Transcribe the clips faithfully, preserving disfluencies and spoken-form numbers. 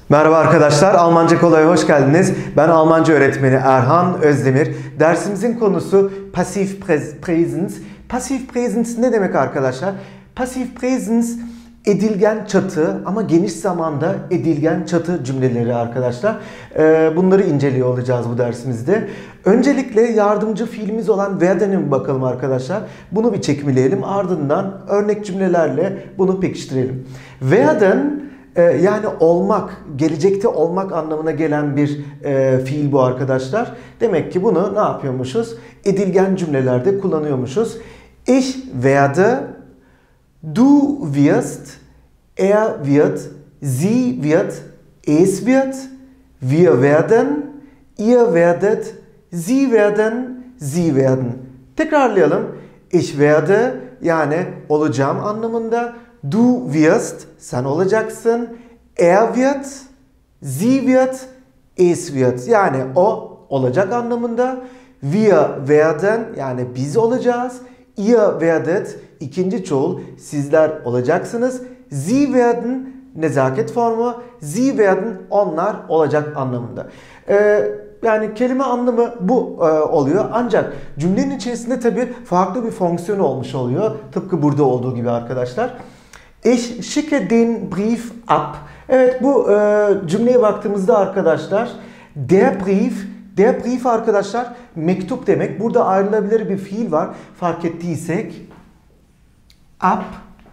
Merhaba arkadaşlar, Almanca Kolay'a hoş geldiniz. Ben Almanca öğretmeni Erhan Özdemir. Dersimizin konusu Passive Präsens. Passive Präsens ne demek arkadaşlar? Passive Präsens edilgen çatı ama geniş zamanda edilgen çatı cümleleri arkadaşlar. Bunları inceliyor olacağız bu dersimizde. Öncelikle yardımcı fiilimiz olan werden'e bir bakalım arkadaşlar. Bunu bir çekimleyelim. Ardından örnek cümlelerle bunu pekiştirelim. Werden yani olmak, gelecekte olmak anlamına gelen bir e, fiil bu arkadaşlar. Demek ki bunu ne yapıyormuşuz? Edilgen cümlelerde kullanıyormuşuz. Ich werde, du wirst, er wird, sie wird, es wird, wir werden, ihr werdet, sie werden, sie werden. Tekrarlayalım. Ich werde yani olacağım anlamında. Du wirst, sen olacaksın. Er wird, sie wird, es wird. Yani o olacak anlamında. Wir werden, yani biz olacağız. Ihr werdet, ikinci çoğul, sizler olacaksınız. Sie werden, nezaket formu. Sie werden, onlar olacak anlamında. Ee, Yani kelime anlamı bu e, oluyor. Ancak cümlenin içerisinde tabii farklı bir fonksiyon olmuş oluyor. Tıpkı burada olduğu gibi arkadaşlar. Ich schicke den Brief ab. Evet, bu e, cümleye baktığımızda arkadaşlar der Brief, der Brief arkadaşlar mektup demek. Burada ayrılabilir bir fiil var. Fark ettiysek ab,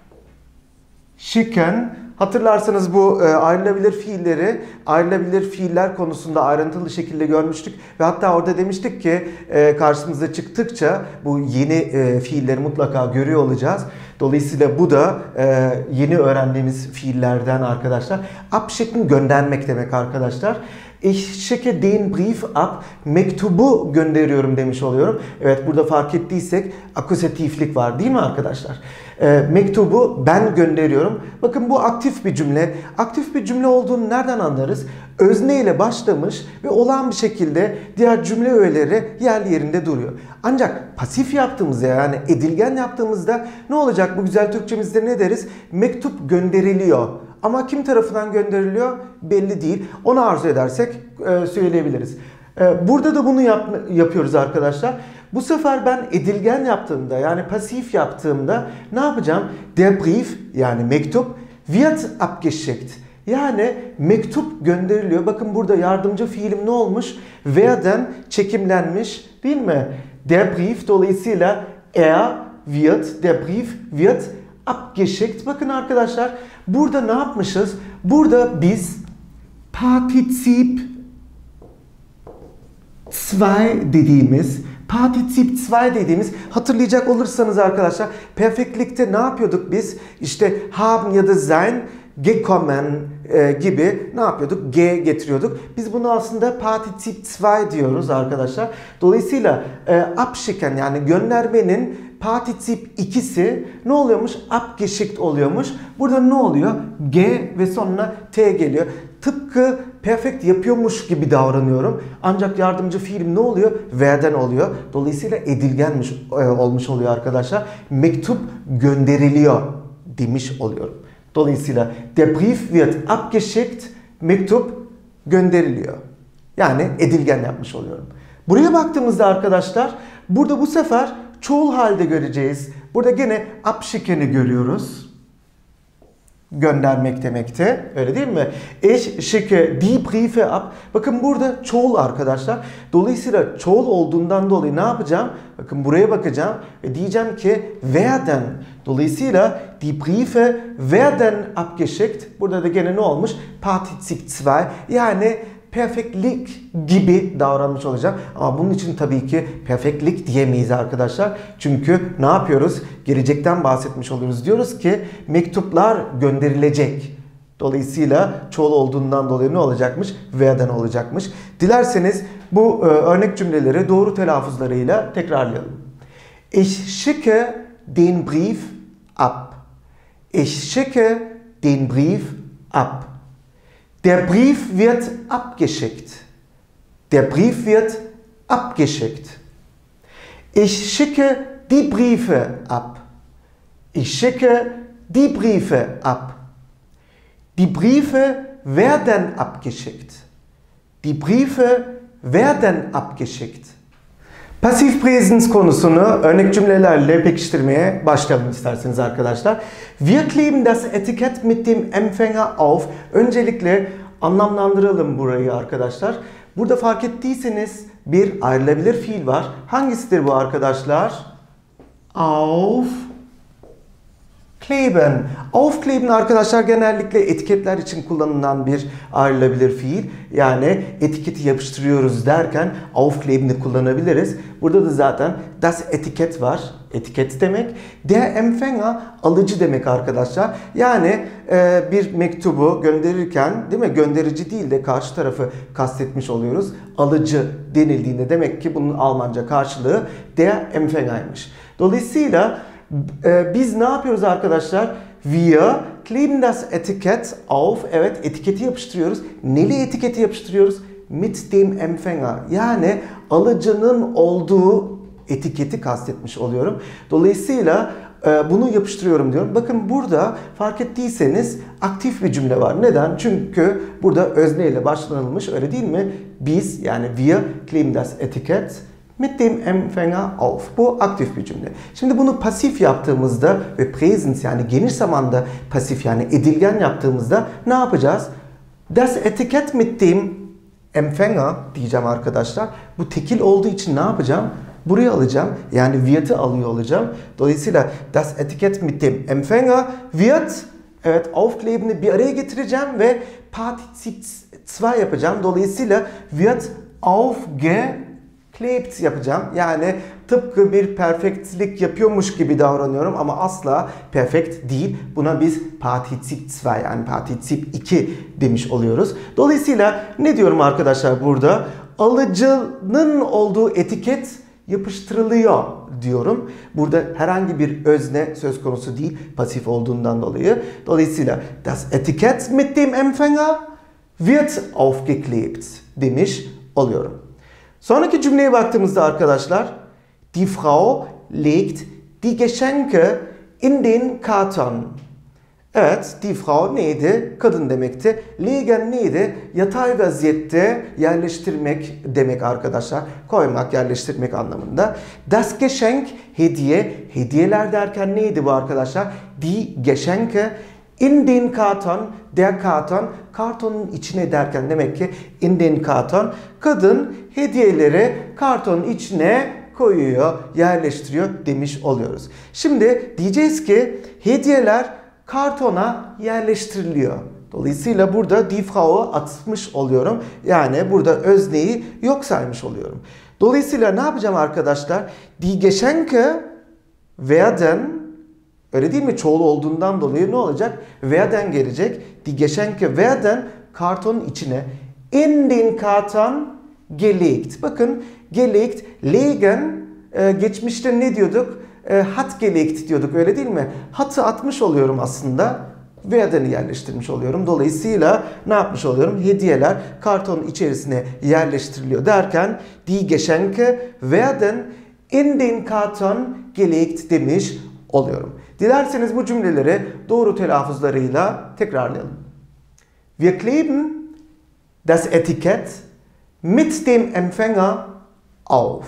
schicken. Hatırlarsanız bu e, ayrılabilir fiilleri, ayrılabilir fiiller konusunda ayrıntılı şekilde görmüştük. Ve hatta orada demiştik ki e, karşımıza çıktıkça bu yeni e, fiilleri mutlaka görüyor olacağız. Dolayısıyla bu da e, yeni öğrendiğimiz fiillerden arkadaşlar. Abschicken göndermek demek arkadaşlar. Ich schicke den Brief ab. Mektubu gönderiyorum demiş oluyorum. Evet, burada fark ettiysek akusatiflik var değil mi arkadaşlar? E, mektubu ben gönderiyorum. Bakın bu aktif bir cümle. Aktif bir cümle olduğunu nereden anlarız? Özne ile başlamış ve olağan bir şekilde diğer cümle öğeleri yerli yerinde duruyor. Ancak pasif yaptığımızda, yani edilgen yaptığımızda ne olacak? Bu güzel Türkçemizde ne deriz? Mektup gönderiliyor. Ama kim tarafından gönderiliyor belli değil. Onu arzu edersek e, söyleyebiliriz. E, burada da bunu yap, yapıyoruz arkadaşlar. Bu sefer ben edilgen yaptığımda, yani pasif yaptığımda ne yapacağım? Der Brief, yani mektup, wird abgeschickt. Yani mektup gönderiliyor. Bakın burada yardımcı fiilim ne olmuş? Werden çekimlenmiş değil mi? Der Brief, dolayısıyla er wird, der Brief wird abgeschickt. Bakın arkadaşlar burada ne yapmışız? Burada biz Partizip zwei dediğimiz Partizip zwei dediğimiz, hatırlayacak olursanız arkadaşlar, perfektlikte ne yapıyorduk biz? İşte haben ya da sein, gekommen e, gibi ne yapıyorduk? G getiriyorduk. Biz bunu aslında Partizip zwei diyoruz arkadaşlar. Dolayısıyla e, abschicken, yani göndermenin Partizip ikisi ne oluyormuş? Abgeschickt oluyormuş. Burada ne oluyor? G ve sonuna T geliyor. Tıpkı perfect yapıyormuş gibi davranıyorum. Ancak yardımcı fiilim ne oluyor? Werden oluyor. Dolayısıyla edilgenmiş e, olmuş oluyor arkadaşlar. Mektup gönderiliyor demiş oluyorum. Dolayısıyla der Brief wird abgeschickt, mektup gönderiliyor. Yani edilgen yapmış oluyorum. Buraya baktığımızda arkadaşlar, burada bu sefer çoğul halde göreceğiz. Burada gene abschicken'i görüyoruz. Göndermek demekte. Öyle değil mi? Ich schicke die Briefe ab. Bakın burada çoğul arkadaşlar. Dolayısıyla çoğul olduğundan dolayı ne yapacağım? Bakın buraya bakacağım ve diyeceğim ki werden. Dolayısıyla die Briefe werden abgeschickt. Burada da gene ne olmuş? Partizip zwei. Yani perfektlik gibi davranmış olacağım. Ama bunun için tabii ki perfektlik diyemeyiz arkadaşlar. Çünkü ne yapıyoruz? Gelecekten bahsetmiş oluyoruz. Diyoruz ki mektuplar gönderilecek. Dolayısıyla çoğul olduğundan dolayı ne olacakmış? Werden olacakmış. Dilerseniz bu e, örnek cümleleri doğru telaffuzlarıyla tekrarlayalım. Ich schicke den Brief ab. Ich schicke den Brief ab. Der Brief wird abgeschickt. Der Brief wird abgeschickt. Ich schicke die Briefe ab. Ich schicke die Briefe ab. Die Briefe werden abgeschickt. Die Briefe werden abgeschickt. Pasif presens konusunu örnek cümlelerle pekiştirmeye başlayalım isterseniz arkadaşlar. Wir kleben das Etikett mit dem Empfänger auf. Öncelikle anlamlandıralım burayı arkadaşlar. Burada fark ettiyseniz bir ayrılabilir fiil var. Hangisidir bu arkadaşlar? Aufkleben. Aufkleben arkadaşlar genellikle etiketler için kullanılan bir ayrılabilir fiil. Yani etiketi yapıştırıyoruz derken aufkleben'i kullanabiliriz. Burada da zaten das Etiket var. Etiket demek. Der Empfänger alıcı demek arkadaşlar. Yani e, bir mektubu gönderirken değil mi? Gönderici değil de karşı tarafı kastetmiş oluyoruz. Alıcı denildiğinde demek ki bunun Almanca karşılığı der Empfänger'ymış. Dolayısıyla e, biz ne yapıyoruz arkadaşlar? Wir kleben das Etikett auf. Evet, etiketi yapıştırıyoruz. Neli etiketi yapıştırıyoruz? Mit dem Empfänger. Yani alıcının olduğu etiketi kastetmiş oluyorum. Dolayısıyla e, bunu yapıştırıyorum diyorum. Bakın burada fark ettiyseniz aktif bir cümle var. Neden? Çünkü burada özne ile başlanılmış, öyle değil mi? Biz yani wir kleben das Etikett mit dem Empfänger auf. Bu aktif bir cümle. Şimdi bunu pasif yaptığımızda ve presens yani geniş zamanda pasif yani edilgen yaptığımızda ne yapacağız? Das Etikett mit dem Empfänger diyeceğim arkadaşlar. Bu tekil olduğu için ne yapacağım? Buraya alacağım. Yani wirt'ı alıyor olacağım. Dolayısıyla das Etikett mit dem Empfänger wird, evet, aufkleben'i bir araya getireceğim ve Partizip iki yapacağım. Dolayısıyla wird aufgeklebt yapacağım. Yani tıpkı bir perfektlik yapıyormuş gibi davranıyorum ama asla perfekt değil. Buna biz Partizip iki yani Partizip iki demiş oluyoruz. Dolayısıyla ne diyorum arkadaşlar burada? Alıcının olduğu etiket yapıştırılıyor diyorum. Burada herhangi bir özne söz konusu değil, pasif olduğundan dolayı. Dolayısıyla das Etikett mit dem Empfänger wird aufgeklebt demiş oluyorum. Sonraki cümleye baktığımızda arkadaşlar, die Frau legt die Geschenke in den Karton. Evet, die Frau neydi? Kadın demekti. Legen neydi? Yatay vaziyette yerleştirmek demek arkadaşlar. Koymak, yerleştirmek anlamında. Das Geschenk, hediye. Hediyeler derken neydi bu arkadaşlar? Die Geschenke in den Karton. Der Karton, kartonun içine derken demek ki in den Karton. Kadın hediyeleri kartonun içine koyuyor, yerleştiriyor demiş oluyoruz. Şimdi diyeceğiz ki hediyeler kartona yerleştiriliyor. Dolayısıyla burada die Frau'u atmış oluyorum. Yani burada özneyi yok saymış oluyorum. Dolayısıyla ne yapacağım arkadaşlar? Die Geschenke werden, öyle değil mi? Çoğul olduğundan dolayı ne olacak? Werden gelecek. Die Geschenke werden kartonun içine in den Karton gelegt. Bakın gelegt, legen, e, geçmişte ne diyorduk? E, hat gelegt diyorduk, öyle değil mi? Hatı atmış oluyorum aslında. Werden'i yerleştirmiş oluyorum. Dolayısıyla ne yapmış oluyorum? Hediyeler kartonun içerisine yerleştiriliyor derken die Geschenke werden in den Karton gelegt demiş oluyorum. Dilerseniz bu cümleleri doğru telaffuzlarıyla tekrarlayalım. Wir kleben das Etikett mit dem Empfänger auf.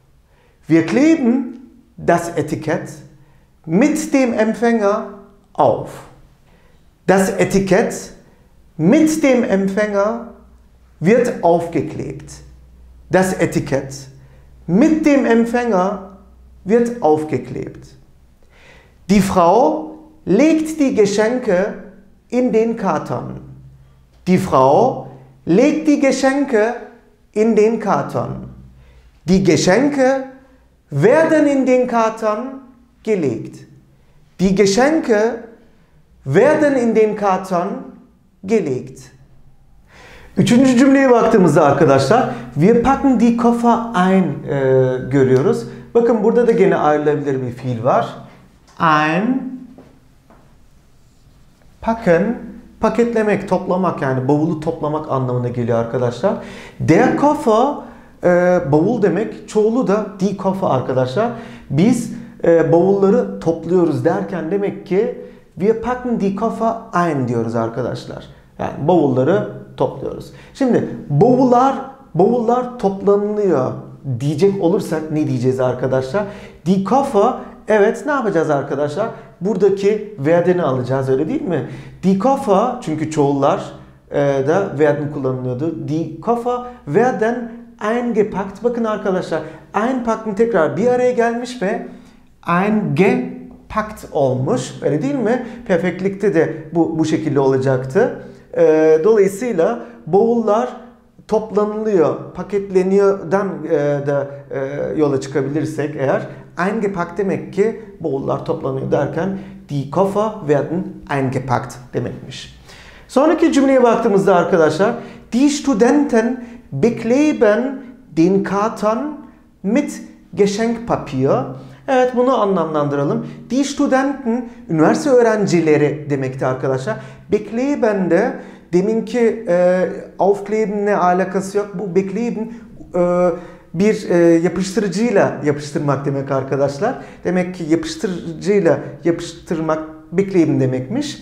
Wir kleben das Etikett mit dem Empfänger auf. Das Etikett mit dem Empfänger wird aufgeklebt. Das Etikett mit dem Empfänger wird aufgeklebt. Die Frau legt die Geschenke in den Karton. Die Frau legt die Geschenke in den Karton. Die Geschenke werden in den Karton gelegt. Die Geschenke werden in den Karton gelegt. Üçüncü cümleye baktığımızda arkadaşlar, wir packen die Koffer ein e, görüyoruz. Bakın burada da gene ayrılabilir bir fiil var. Ein, packen, paketlemek, toplamak, yani bavulu toplamak anlamına geliyor arkadaşlar. Der Koffer, e, bavul demek, çoğulu da die Koffer arkadaşlar. Biz e, bavulları topluyoruz derken demek ki wir packen die Koffer ein diyoruz arkadaşlar. Yani bavulları topluyoruz. Şimdi bavullar bavullar toplanılıyor diyecek olursak ne diyeceğiz arkadaşlar? Die Koffer, evet ne yapacağız arkadaşlar? Buradaki werden'i alacağız, öyle değil mi? Die Koffer, çünkü çoğullar e, da werden kullanılıyordu. Die Koffer werden eingepackt. Bakın arkadaşlar, einpacken tekrar bir araya gelmiş ve eingepackt olmuş. Öyle değil mi? Perfektlikte de bu, bu şekilde olacaktı. E, dolayısıyla bavullar toplanılıyor, paketleniyordan e, da e, yola çıkabilirsek eğer, eingepackt demek ki bavullar toplanıyor derken die Koffer werden eingepackt demekmiş. Sonraki cümleye baktığımızda arkadaşlar, die Studenten bekleben den Karton mit Geschenkpapier. Evet, bunu anlamlandıralım. Die Studenten, üniversite öğrencileri demekti arkadaşlar. Bekleben de deminki e, aufkleben'le alakası yok. Bu bekleben e, bir e, yapıştırıcıyla yapıştırmak demek arkadaşlar. Demek ki yapıştırıcıyla yapıştırmak bekleben demekmiş.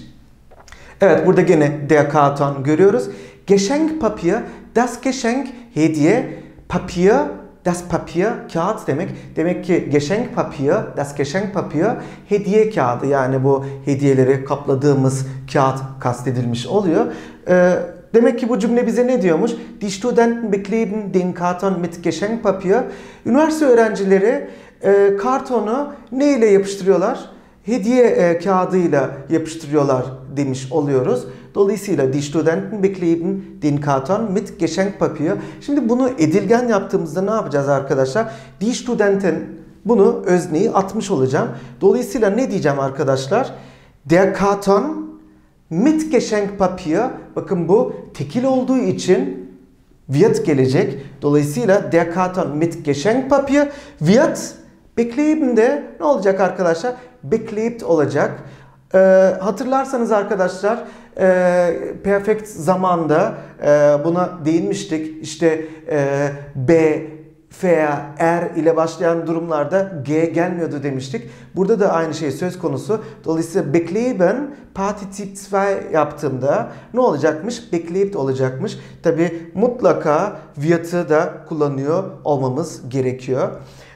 Evet, burada gene der Karton görüyoruz. Geschenkpapier, das Geschenk, hediye, Papier, das Papier, kağıt demek. Demek ki Geschenkpapier, das Geschenkpapier, hediye kağıdı, yani bu hediyeleri kapladığımız kağıt kastedilmiş oluyor. Ee, demek ki bu cümle bize ne diyormuş? Die Studenten bekleben den Karton mit Geschenkpapier. Üniversite öğrencileri e, kartonu ne ile yapıştırıyorlar? Hediye e, kağıdıyla yapıştırıyorlar demiş oluyoruz. Dolayısıyla die Studenten bekleben den Karton mit Geschenkpapier. Şimdi bunu edilgen yaptığımızda ne yapacağız arkadaşlar? Die Studenten, bunu özneyi atmış olacağım. Dolayısıyla ne diyeceğim arkadaşlar? Der Karton mit Geschenkpapier. Bakın bu tekil olduğu için wird gelecek. Dolayısıyla der Karton mit Geschenkpapier wird bekleben de ne olacak arkadaşlar? Beklebt olacak. Ee, hatırlarsanız arkadaşlar e, perfect zamanda e, buna değinmiştik. İşte e, B, F, R ile başlayan durumlarda G gelmiyordu demiştik. Burada da aynı şey söz konusu. Dolayısıyla bekleben Partizip iki yaptığımda ne olacakmış? Beklebt olacakmış. Tabi mutlaka wirt'ı da kullanıyor olmamız gerekiyor.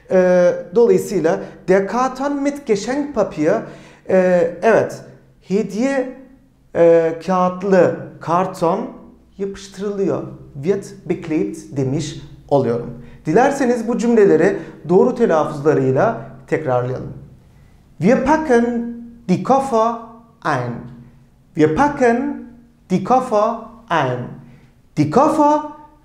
E, dolayısıyla der Karton mit Geschenkpapier, e, evet, hediye e, kağıtlı karton yapıştırılıyor. Wird beklebt demiş oluyorum. Dilerseniz bu cümleleri doğru telaffuzlarıyla tekrarlayalım. Wir packen die Koffer ein. Wir packen die Koffer ein. Die Koffer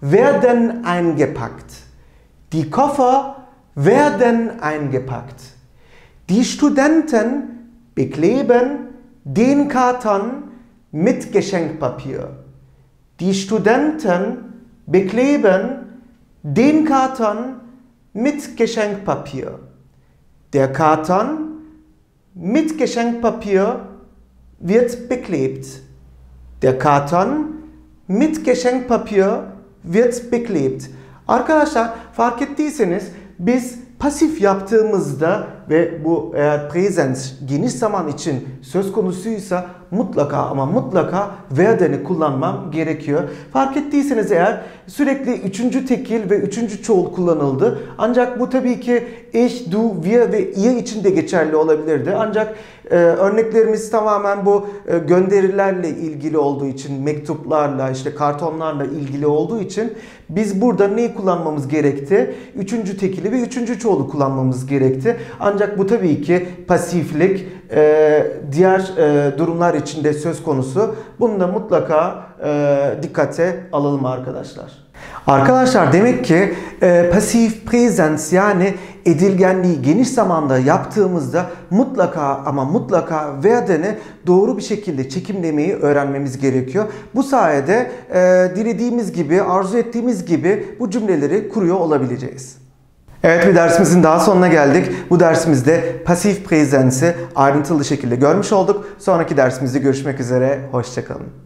werden eingepackt. Die Koffer werden eingepackt. Die Studenten bekleben den Karton mit Geschenkpapier. Die Studenten bekleben den Karton mit Geschenkpapier. Der Karton mit Geschenkpapier wird beklebt. Der Karton mit Geschenkpapier wird beklebt. Arkadaşlar, fark ettiyseniz biz pasif yaptığımızda ve bu eğer presens geniş zaman için söz konusuysa mutlaka ama mutlaka werden'i kullanmam gerekiyor. Fark ettiyseniz eğer sürekli üçüncü tekil ve üçüncü çoğul kullanıldı. Ancak bu tabii ki ich, du, wir ve ihr için de geçerli olabilirdi. Ancak e, örneklerimiz tamamen bu e, gönderilerle ilgili olduğu için, mektuplarla, işte kartonlarla ilgili olduğu için biz burada neyi kullanmamız gerekti? Üçüncü tekili ve üçüncü çoğulu kullanmamız gerekti. Ancak bu tabii ki pasiflik e, diğer e, durumlar içinde söz konusu. Bunu da mutlaka e, dikkate alalım arkadaşlar. Arkadaşlar, demek ki e, pasif presens, yani edilgenliği geniş zamanda yaptığımızda mutlaka ama mutlaka werden'i doğru bir şekilde çekimlemeyi öğrenmemiz gerekiyor. Bu sayede e, dilediğimiz gibi, arzu ettiğimiz gibi bu cümleleri kuruyor olabileceğiz. Evet, bir dersimizin daha sonuna geldik. Bu dersimizde pasif presensi ayrıntılı şekilde görmüş olduk. Sonraki dersimizde görüşmek üzere. Hoşça kalın.